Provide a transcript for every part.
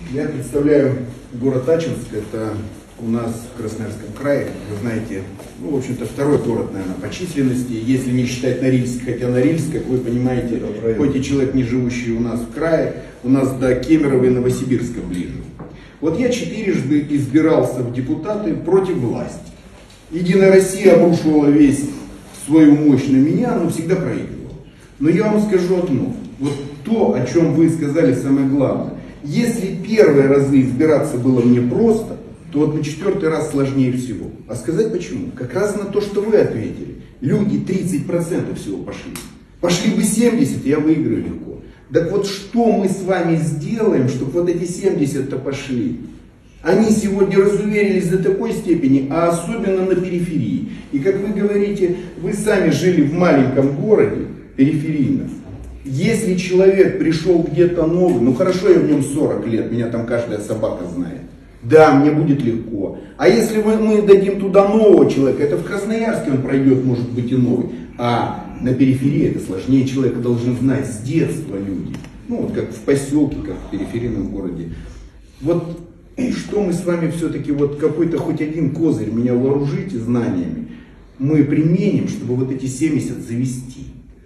Я представляю город Ачинск, это у нас в Красноярском крае, вы знаете, ну, в общем-то, второй город, наверное, по численности, если не считать Норильск, хотя Норильск, как вы понимаете, хоть и человек, не живущий у нас в крае, у нас до Кемерово и Новосибирска ближе. Вот я 4-жды избирался в депутаты против власти. Единая Россия обрушивала весь свою мощь на меня, но всегда проигрывала. Но я вам скажу одно, вот то, о чем вы сказали самое главное. Если первые разы избираться было мне просто, то вот на 4-й раз сложнее всего. А сказать почему? Как раз на то, что вы ответили. Люди 30% всего пошли. Пошли бы 70%, я выиграю легко. Так вот, что мы с вами сделаем, чтобы вот эти 70-то пошли? Они сегодня разуверились до такой степени, а особенно на периферии. И как вы говорите, вы сами жили в маленьком городе, периферийно. Если человек пришел где-то новый, ну хорошо, я в нем 40 лет, меня там каждая собака знает. Да, мне будет легко. А если мы дадим туда нового человека, это в Красноярске он пройдет, может быть, и новый. А на периферии это сложнее, человека должны знать с детства люди. Ну вот как в поселке, как в периферийном городе. Вот что мы с вами все-таки, вот какой-то хоть один козырь, меня вооружите знаниями, мы применим, чтобы вот эти 70 завести.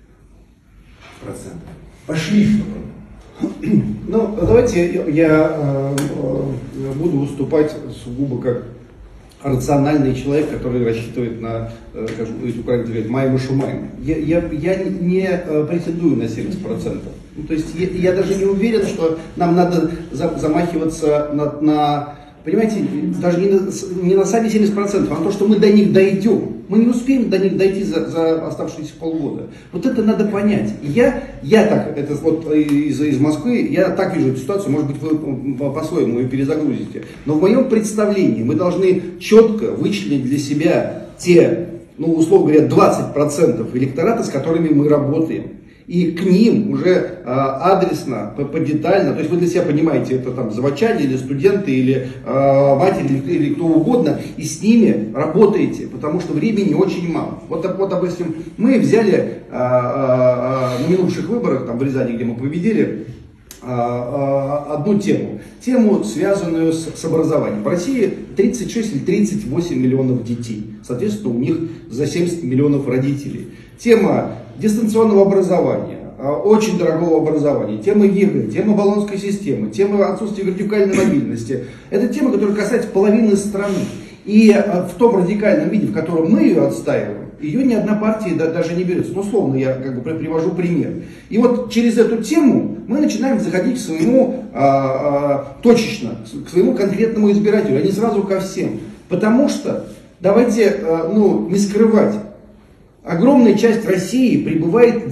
Пошли, чтобы. Ну, давайте я буду выступать сугубо как рациональный человек, который рассчитывает на, как украинцы говорят, майм и шумайм. Я не претендую на 70%. Ну, то есть я даже не уверен, что нам надо замахиваться на понимаете, даже не на сами 70%, а на то, что мы до них дойдем. Мы не успеем до них дойти за оставшиеся полгода. Вот это надо понять. И я так, это вот из Москвы, я так вижу эту ситуацию, может быть, вы по-своему ее перезагрузите. Но в моем представлении мы должны четко вычленить для себя те, ну, условно говоря, 20% электората, с которыми мы работаем. И к ним уже адресно, подетально, то есть вы для себя понимаете, это там заводчане или студенты, или матери, или кто угодно, и с ними работаете, потому что времени очень мало. Вот допустим, мы взяли на минувших выборах, там в Рязани, где мы победили, одну тему, связанную с образованием. В России 36 или 38 миллионов детей, соответственно, у них за 70 миллионов родителей. Тема дистанционного образования, очень дорогого образования, тема ЕГЭ, тема баллонской системы, тема отсутствия вертикальной мобильности. Это тема, которая касается половины страны. И в том радикальном виде, в котором мы ее отстаиваем, ее ни одна партия даже не берется. Ну, условно, я как бы привожу пример. И вот через эту тему мы начинаем заходить к своему, точечно, к своему конкретному избирателю, а не сразу ко всем. Потому что, давайте не скрывать, огромная часть России пребывает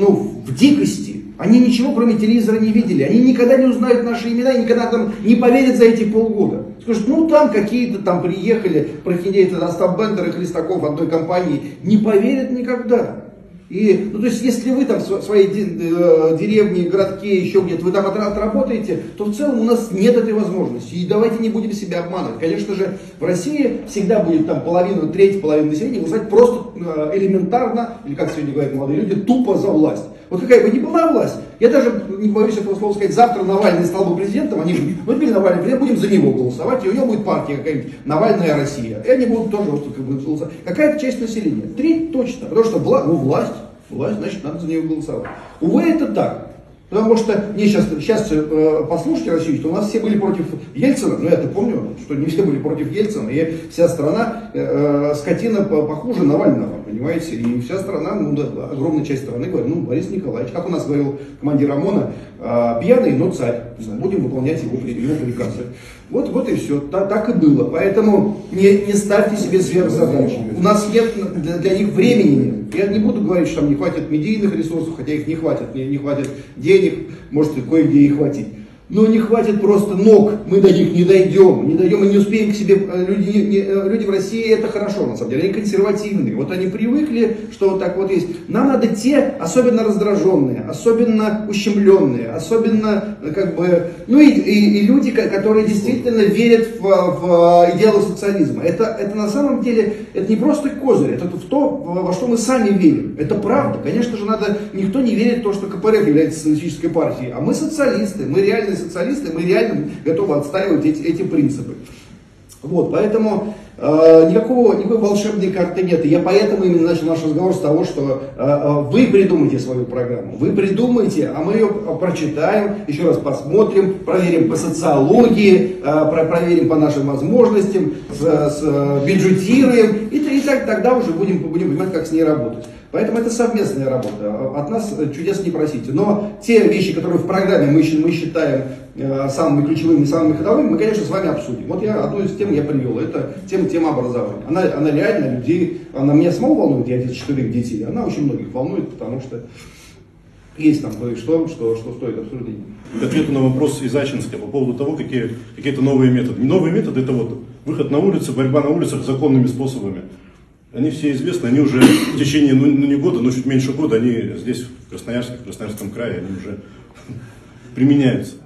в дикости. Они ничего кроме телевизора не видели. Они никогда не узнают наши имена и никогда там не поверят за эти полгода. Скажут, ну там какие-то там приехали, прохиндеи, Остап Бендер и Хлестаков одной компании. Не поверят никогда. И, ну, то есть, если вы там в своей деревне, городке, еще где-то, вы там отработаете, то в целом у нас нет этой возможности. И давайте не будем себя обманывать. Конечно же, в России всегда будет там треть половина населения голосовать просто элементарно, или как сегодня говорят молодые люди, тупо за власть. Вот какая бы ни была власть, я даже не боюсь этого слова сказать, завтра Навальный стал бы президентом, они говорят, вот теперь Навальный президент, будем за него голосовать, и у него будет партия какая-нибудь, Навальная Россия. И они будут тоже как бы голосовать. Какая-то часть населения, треть точно, потому что власть, значит, надо за нее голосовать. Увы, это так. Потому что мне сейчас послушайте Россию, что у нас все были против Ельцина, но я-то помню, что не все были против Ельцина, и вся страна, скотина похуже Навального, понимаете, и вся страна, огромная часть страны говорит, Борис Николаевич, как у нас говорил командир ОМОНа, пьяный, но царь, будем выполнять его приказы. Вот и все, так и было, поэтому не ставьте себе сверхзадачи, у нас нет для них времени. Я не буду говорить, что там не хватит медийных ресурсов, хотя их не хватит, не хватит денег, может кое-где и хватит. Но не хватит просто ног, мы до них не дойдем и не успеем к себе. Люди в России это хорошо, на самом деле, они консервативные. Вот они привыкли, что вот так вот есть. Нам надо те, особенно раздраженные, особенно ущемленные, особенно и люди, которые действительно верят в идеалы социализма. Это на самом деле, это не просто козырь, это в то, во что мы сами верим. Это правда. Конечно же, никто не верит в то, что КПРФ является социалистической партией, а мы социалисты, мы реально реальные социалисты, мы реально готовы отстаивать эти принципы. Вот, поэтому никакой волшебной карты нет. И я поэтому именно начал наш разговор с того, что вы придумайте свою программу. Вы придумайте, а мы ее прочитаем, еще раз посмотрим, проверим по социологии, проверим по нашим возможностям, бюджетируем. И тогда уже будем понимать, как с ней работать. Поэтому это совместная работа. От нас чудес не просите. Но те вещи, которые в программе мы считаем самыми ключевыми, самыми ходовыми, мы, конечно, с вами обсудим. Вот я одну из тем я привел. Это тема образования. Она реально людей, она меня самого волнует, я здесь 4 детей. Она очень многих волнует, потому что есть там кое-что, что стоит обсуждения. К ответу на вопрос из Ачинска по поводу того, какие-то новые методы. Новые методы — это вот выход на улицу, борьба на улицах законными способами. Они все известны, они уже в течение, не года, но чуть меньше года, они здесь, в Красноярском крае, они уже применяются.